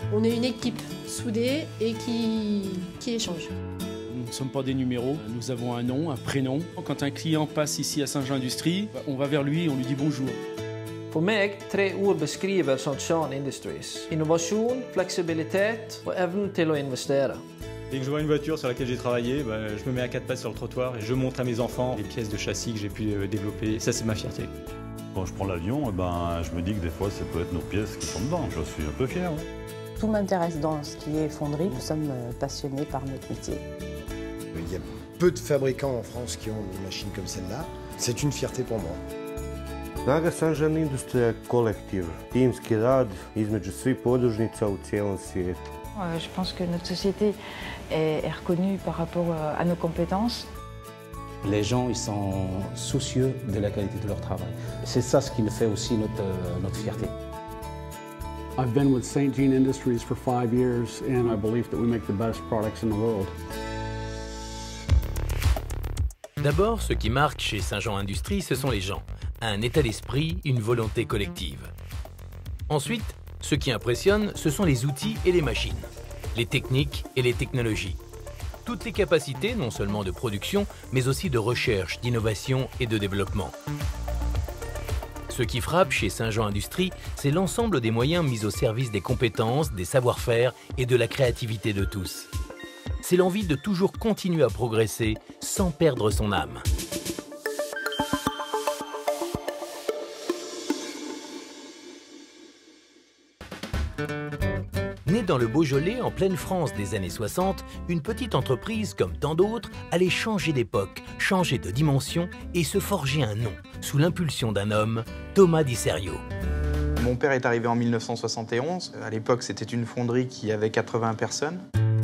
On est une équipe soudée et qui échange. Nous ne sommes pas des numéros, nous avons un nom, un prénom. Quand un client passe ici à Saint-Jean Industrie, on va vers lui et on lui dit bonjour. Voor mij 3 ord beskriver Saint-Jean Industries. Innovation, flexibilitet och evne till att investera. Dès que je vois une voiture sur laquelle j'ai travaillé, je me mets à 4 pattes sur le trottoir et je montre à mes enfants les pièces de châssis que j'ai pu développer. Et ça, c'est ma fierté. Quand je prends l'avion, je me dis que des fois, ça peut être nos pièces qui sont dedans. Je suis un peu fier. Ouais. Tout m'intéresse dans ce qui est fonderie. Nous sommes passionnés par notre métier. Il y a peu de fabricants en France qui ont une machine comme celle-là. C'est une fierté pour moi. Snaga Saint-Jean Industrie je kolektiv, timski rad između svih podružnica u cijelom svijetu. Je pense que notre société est reconnue par rapport à nos compétences. Les gens ils sont soucieux de la qualité de leur travail. C'est ça ce qui fait aussi notre fierté. I've been with St. Jean Industries for 5 years and I believe that we make the best products in the world. D'abord, ce qui marque chez Saint-Jean Industries, ce sont les gens. Un état d'esprit, une volonté collective. Ensuite, ce qui impressionne, ce sont les outils et les machines, les techniques et les technologies. Toutes les capacités, non seulement de production, mais aussi de recherche, d'innovation et de développement. Ce qui frappe chez Saint-Jean Industries, c'est l'ensemble des moyens mis au service des compétences, des savoir-faire et de la créativité de tous. C'est l'envie de toujours continuer à progresser sans perdre son âme. Née dans le Beaujolais, en pleine France des années 60, une petite entreprise, comme tant d'autres, allait changer d'époque, changer de dimension et se forger un nom, sous l'impulsion d'un homme, Thomas Di Serio. Mon père est arrivé en 1971. À l'époque, c'était une fonderie qui avait 80 personnes.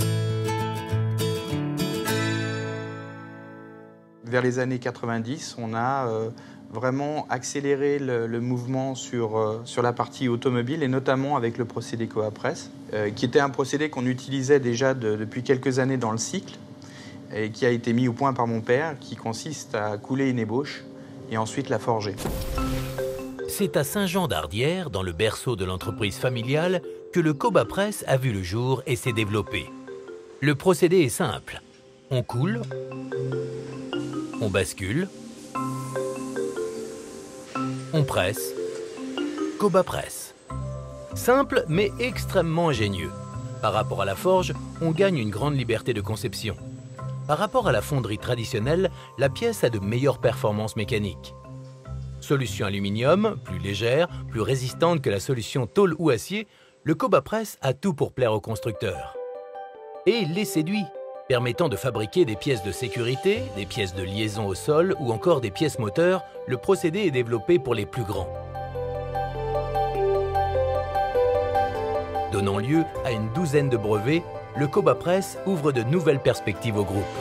Vers les années 90, on a vraiment accéléré le mouvement sur la partie automobile et notamment avec le procédé Coapress, qui était un procédé qu'on utilisait déjà depuis quelques années dans le cycle et qui a été mis au point par mon père, qui consiste à couler une ébauche et ensuite la forger. C'est à Saint-Jean-d'Ardière, dans le berceau de l'entreprise familiale, que le Cobapress a vu le jour et s'est développé. Le procédé est simple. On coule, on bascule, on presse, Cobapress. Simple mais extrêmement ingénieux. Par rapport à la forge, on gagne une grande liberté de conception. Par rapport à la fonderie traditionnelle, la pièce a de meilleures performances mécaniques. Solution aluminium, plus légère, plus résistante que la solution tôle ou acier, le Cobapress a tout pour plaire aux constructeurs. Et il les séduit, permettant de fabriquer des pièces de sécurité, des pièces de liaison au sol ou encore des pièces moteurs. Le procédé est développé pour les plus grands. Donnant lieu à une douzaine de brevets, le Cobapress ouvre de nouvelles perspectives au groupe.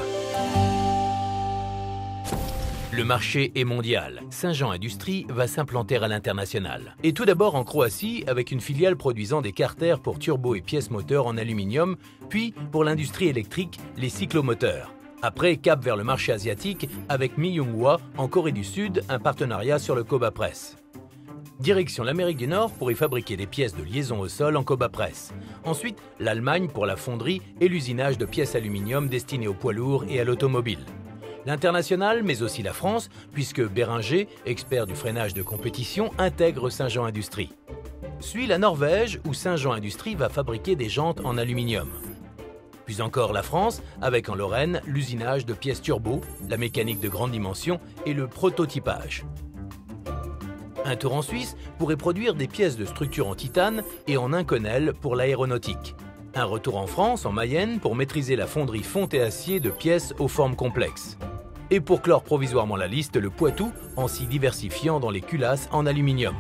Le marché est mondial. Saint-Jean Industries va s'implanter à l'international. Et tout d'abord en Croatie, avec une filiale produisant des carters pour turbos et pièces moteurs en aluminium, puis pour l'industrie électrique, les cyclomoteurs. Après, cap vers le marché asiatique, avec Myunghwa, en Corée du Sud, un partenariat sur le Cobapress. Direction l'Amérique du Nord pour y fabriquer des pièces de liaison au sol en Cobapress. Ensuite, l'Allemagne pour la fonderie et l'usinage de pièces aluminium destinées aux poids lourds et à l'automobile. L'international, mais aussi la France, puisque Béringer, expert du freinage de compétition, intègre Saint-Jean Industries. Suit la Norvège, où Saint-Jean Industries va fabriquer des jantes en aluminium. Puis encore la France, avec en Lorraine l'usinage de pièces turbo, la mécanique de grande dimension et le prototypage. Un tour en Suisse pour y produire des pièces de structure en titane et en inconel pour l'aéronautique. Un retour en France, en Mayenne, pour maîtriser la fonderie fonte et acier de pièces aux formes complexes. Et pour clore provisoirement la liste, le Poitou, en s'y diversifiant dans les culasses en aluminium.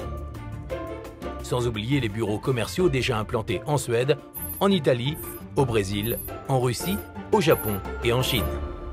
Sans oublier les bureaux commerciaux déjà implantés en Suède, en Italie, au Brésil, en Russie, au Japon et en Chine.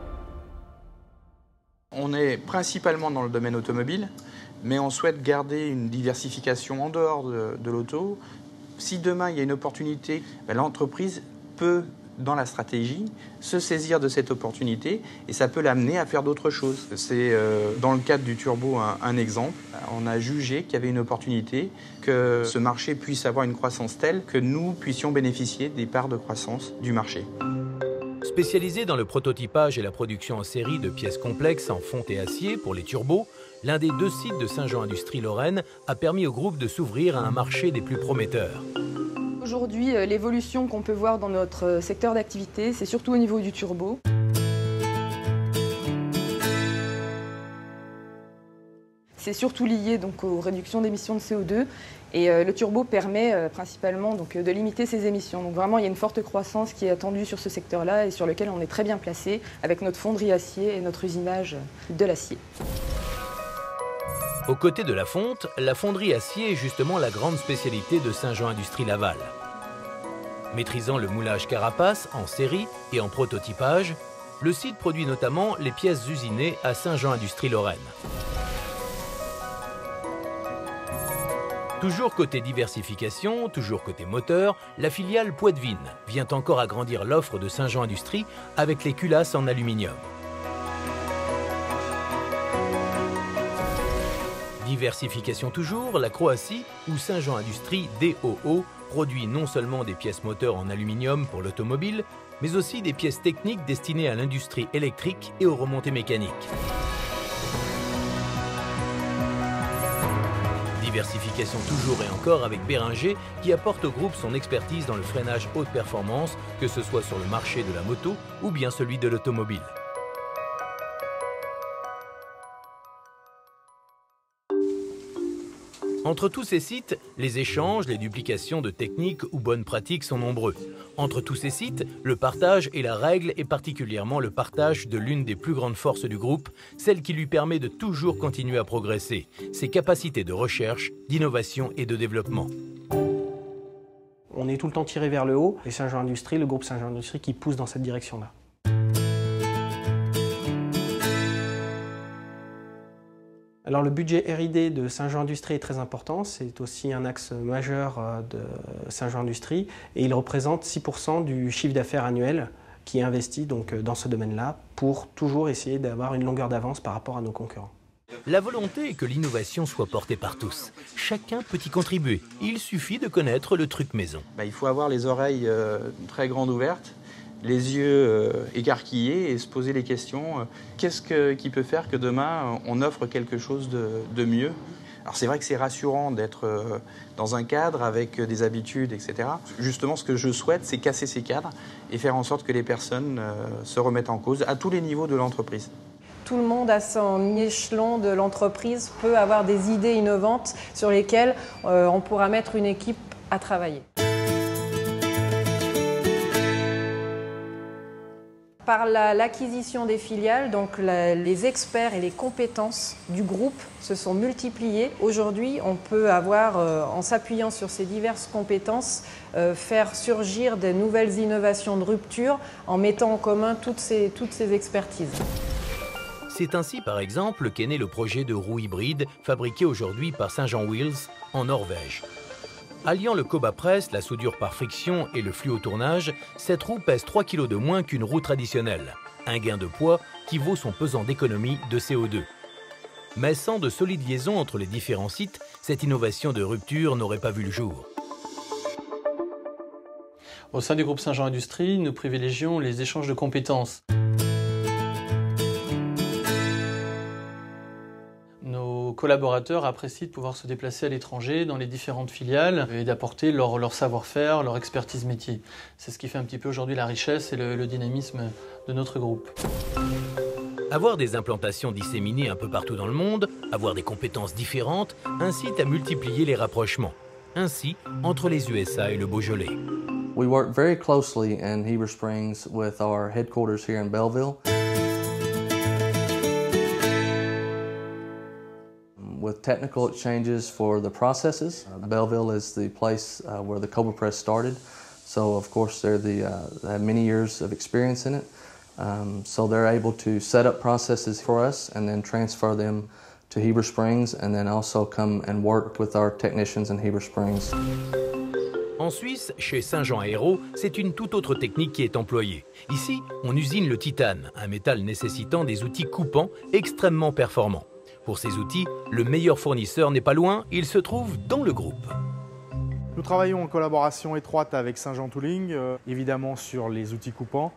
On est principalement dans le domaine automobile, mais on souhaite garder une diversification en dehors de l'auto. Si demain il y a une opportunité, l'entreprise peut dans la stratégie, se saisir de cette opportunité et ça peut l'amener à faire d'autres choses. C'est dans le cadre du turbo un exemple. On a jugé qu'il y avait une opportunité que ce marché puisse avoir une croissance telle que nous puissions bénéficier des parts de croissance du marché. Spécialisé dans le prototypage et la production en série de pièces complexes en fonte et acier pour les turbos, l'un des 2 sites de Saint-Jean Industrie Lorraine a permis au groupe de s'ouvrir à un marché des plus prometteurs. Aujourd'hui, l'évolution qu'on peut voir dans notre secteur d'activité, c'est surtout au niveau du turbo. C'est surtout lié donc, aux réductions d'émissions de CO2 et le turbo permet principalement donc, de limiter ces émissions. Donc vraiment, il y a une forte croissance qui est attendue sur ce secteur-là et sur lequel on est très bien placé avec notre fonderie acier et notre usinage de l'acier. Aux côtés de la fonte, la fonderie acier est justement la grande spécialité de Saint-Jean Industrie Laval. Maîtrisant le moulage carapace en série et en prototypage, le site produit notamment les pièces usinées à Saint-Jean Industrie Lorraine. Toujours côté diversification, toujours côté moteur, la filiale Poitevin vient encore agrandir l'offre de Saint-Jean Industrie avec les culasses en aluminium. Diversification toujours, la Croatie, où Saint-Jean Industrie DOO produit non seulement des pièces moteurs en aluminium pour l'automobile, mais aussi des pièces techniques destinées à l'industrie électrique et aux remontées mécaniques. Diversification toujours et encore avec Béringer qui apporte au groupe son expertise dans le freinage haute performance, que ce soit sur le marché de la moto ou bien celui de l'automobile. Entre tous ces sites, les échanges, les duplications de techniques ou bonnes pratiques sont nombreux. Entre tous ces sites, le partage est la règle et particulièrement le partage de l'une des plus grandes forces du groupe, celle qui lui permet de toujours continuer à progresser, ses capacités de recherche, d'innovation et de développement. On est tout le temps tiré vers le haut et Saint-Jean Industrie, le groupe Saint-Jean Industrie qui pousse dans cette direction-là. Alors le budget R&D de Saint-Jean Industrie est très important, c'est aussi un axe majeur de Saint-Jean Industrie et il représente 6% du chiffre d'affaires annuel qui est investi donc dans ce domaine-là pour toujours essayer d'avoir une longueur d'avance par rapport à nos concurrents. La volonté est que l'innovation soit portée par tous. Chacun peut y contribuer. Il suffit de connaître le truc maison. Il faut avoir les oreilles très grandes ouvertes, les yeux écarquillés et se poser les questions. Qu'est-ce qui peut faire que demain, on offre quelque chose de mieux? Alors c'est vrai que c'est rassurant d'être dans un cadre avec des habitudes, etc. Justement, ce que je souhaite, c'est casser ces cadres et faire en sorte que les personnes se remettent en cause à tous les niveaux de l'entreprise. Tout le monde à son échelon de l'entreprise peut avoir des idées innovantes sur lesquelles on pourra mettre une équipe à travailler. Par l'acquisition des filiales, donc les experts et les compétences du groupe se sont multipliés. Aujourd'hui, on peut avoir, en s'appuyant sur ces diverses compétences, faire surgir de nouvelles innovations de rupture en mettant en commun toutes ces expertises. C'est ainsi, par exemple, qu'est né le projet de roue hybride fabriqué aujourd'hui par Saint-Jean Wheels en Norvège. Alliant le Cobra Press, la soudure par friction et le flux au tournage, cette roue pèse 3 kg de moins qu'une roue traditionnelle. Un gain de poids qui vaut son pesant d'économie de CO2. Mais sans de solides liaisons entre les différents sites, cette innovation de rupture n'aurait pas vu le jour. Au sein du groupe Saint-Jean Industrie, nous privilégions les échanges de compétences. Nos collaborateurs apprécient de pouvoir se déplacer à l'étranger dans les différentes filiales et d'apporter leur savoir-faire, leur expertise métier. C'est ce qui fait un petit peu aujourd'hui la richesse et le dynamisme de notre groupe. Avoir des implantations disséminées un peu partout dans le monde, avoir des compétences différentes, incite à multiplier les rapprochements. Ainsi, entre les USA et le Beaujolais. We work very closely in Heber Springs with our headquarters here in Belleville. With technical exchanges for the processes. Belleville is the place where the Cobra Press started. So of course they have many years of experience in it. So they're able to set up processes for us and then transfer them to Heber Springs and then also come and work with our technicians in Heber Springs. En Suisse, chez Saint-Jean Aéro, c'est une toute autre technique qui est employée. Ici, on usine le titane, un métal nécessitant des outils coupants extrêmement performants. Pour ces outils, le meilleur fournisseur n'est pas loin, il se trouve dans le groupe. Nous travaillons en collaboration étroite avec Saint-Jean Tooling, évidemment sur les outils coupants.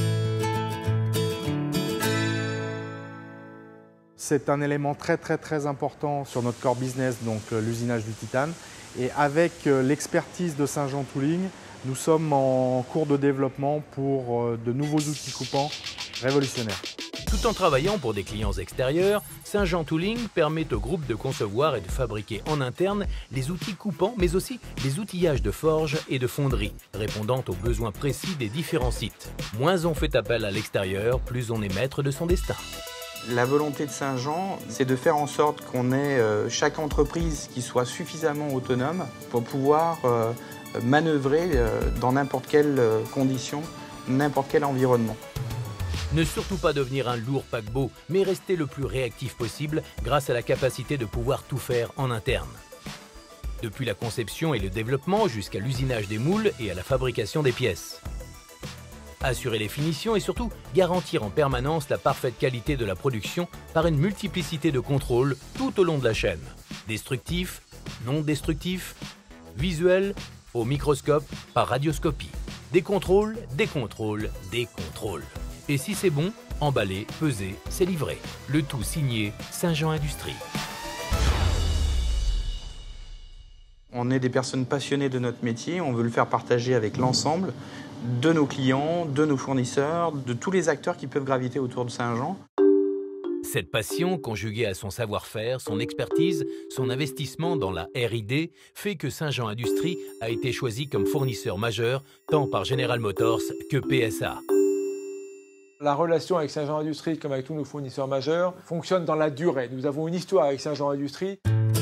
C'est un élément très important sur notre core business, donc l'usinage du titane. Et avec l'expertise de Saint-Jean Tooling, nous sommes en cours de développement pour de nouveaux outils coupants révolutionnaires. Tout en travaillant pour des clients extérieurs, Saint-Jean Tooling permet au groupe de concevoir et de fabriquer en interne les outils coupants, mais aussi les outillages de forge et de fonderie, répondant aux besoins précis des différents sites. Moins on fait appel à l'extérieur, plus on est maître de son destin. La volonté de Saint-Jean, c'est de faire en sorte qu'on ait chaque entreprise qui soit suffisamment autonome pour pouvoir manœuvrer dans n'importe quelle condition, n'importe quel environnement. Ne surtout pas devenir un lourd paquebot, mais rester le plus réactif possible grâce à la capacité de pouvoir tout faire en interne. Depuis la conception et le développement jusqu'à l'usinage des moules et à la fabrication des pièces. Assurer les finitions et surtout garantir en permanence la parfaite qualité de la production par une multiplicité de contrôles tout au long de la chaîne. Destructif, non destructif, visuel, au microscope, par radioscopie. Des contrôles, des contrôles, des contrôles. Et si c'est bon, emballé, pesé, c'est livré. Le tout signé Saint-Jean Industrie. On est des personnes passionnées de notre métier, on veut le faire partager avec l'ensemble de nos clients, de nos fournisseurs, de tous les acteurs qui peuvent graviter autour de Saint-Jean. Cette passion, conjuguée à son savoir-faire, son expertise, son investissement dans la R&D, fait que Saint-Jean Industrie a été choisi comme fournisseur majeur, tant par General Motors que PSA. La relation avec Saint-Jean Industrie, comme avec tous nos fournisseurs majeurs, fonctionne dans la durée. Nous avons une histoire avec Saint-Jean Industrie.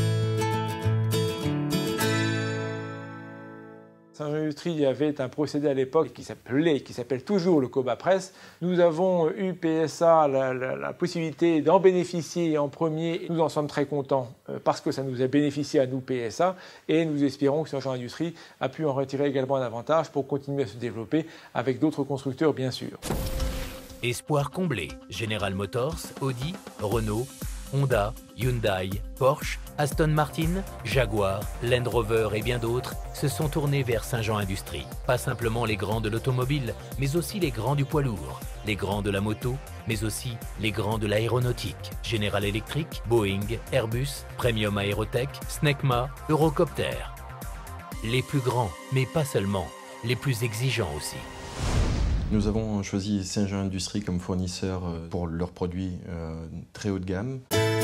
Saint-Jean Industrie avait un procédé à l'époque qui s'appelle toujours le Coba Press. Nous avons eu PSA la possibilité d'en bénéficier en premier. Nous en sommes très contents parce que ça nous a bénéficié à nous PSA et nous espérons que Saint-Jean Industrie a pu en retirer également un avantage pour continuer à se développer avec d'autres constructeurs bien sûr. Espoir comblé, General Motors, Audi, Renault, Honda, Hyundai, Porsche, Aston Martin, Jaguar, Land Rover et bien d'autres se sont tournés vers Saint-Jean Industrie. Pas simplement les grands de l'automobile, mais aussi les grands du poids lourd, les grands de la moto, mais aussi les grands de l'aéronautique. General Electric, Boeing, Airbus, Premium Aerotech, Snecma, Eurocopter. Les plus grands, mais pas seulement, les plus exigeants aussi. Nous avons choisi Saint-Jean Industrie comme fournisseur pour leurs produits très haut de gamme.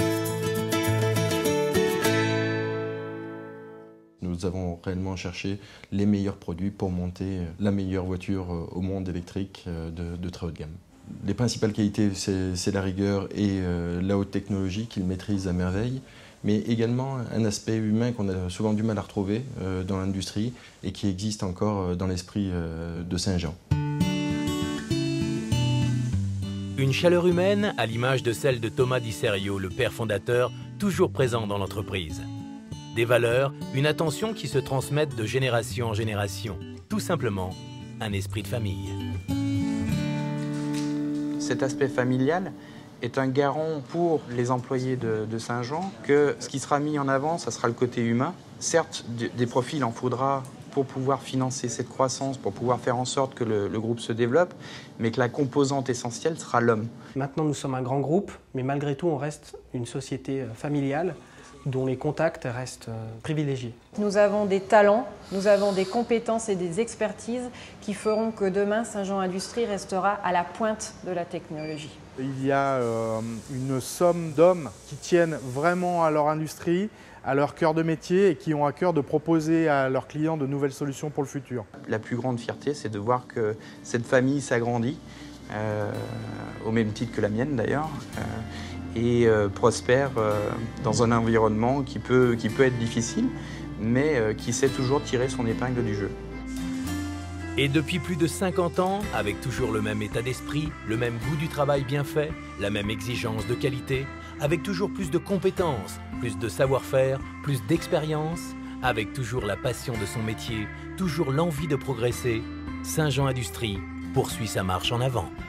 Nous avons réellement cherché les meilleurs produits pour monter la meilleure voiture au monde électrique de très haut de gamme. Les principales qualités, c'est la rigueur et la haute technologie qu'ils maîtrisent à merveille, mais également un aspect humain qu'on a souvent du mal à retrouver dans l'industrie et qui existe encore dans l'esprit de Saint-Jean. Une chaleur humaine à l'image de celle de Thomas Di Serio, le père fondateur, toujours présent dans l'entreprise. Des valeurs, une attention qui se transmettent de génération en génération. Tout simplement, un esprit de famille. Cet aspect familial est un garant pour les employés de Saint-Jean que ce qui sera mis en avant, ça sera le côté humain. Certes, des profils en faudra pour pouvoir financer cette croissance, pour pouvoir faire en sorte que le groupe se développe, mais que la composante essentielle sera l'homme. Maintenant, nous sommes un grand groupe, mais malgré tout, on reste une société familiale dont les contacts restent privilégiés. Nous avons des talents, nous avons des compétences et des expertises qui feront que demain, Saint-Jean Industrie restera à la pointe de la technologie. Il y a une somme d'hommes qui tiennent vraiment à leur industrie, à leur cœur de métier et qui ont à cœur de proposer à leurs clients de nouvelles solutions pour le futur. La plus grande fierté, c'est de voir que cette famille s'agrandit, au même titre que la mienne d'ailleurs, et prospère dans un environnement qui peut être difficile, mais qui sait toujours tirer son épingle du jeu. Et depuis plus de 50 ans, avec toujours le même état d'esprit, le même goût du travail bien fait, la même exigence de qualité, avec toujours plus de compétences, plus de savoir-faire, plus d'expérience, Avec toujours la passion de son métier, toujours l'envie de progresser, Saint-Jean Industrie poursuit sa marche en avant.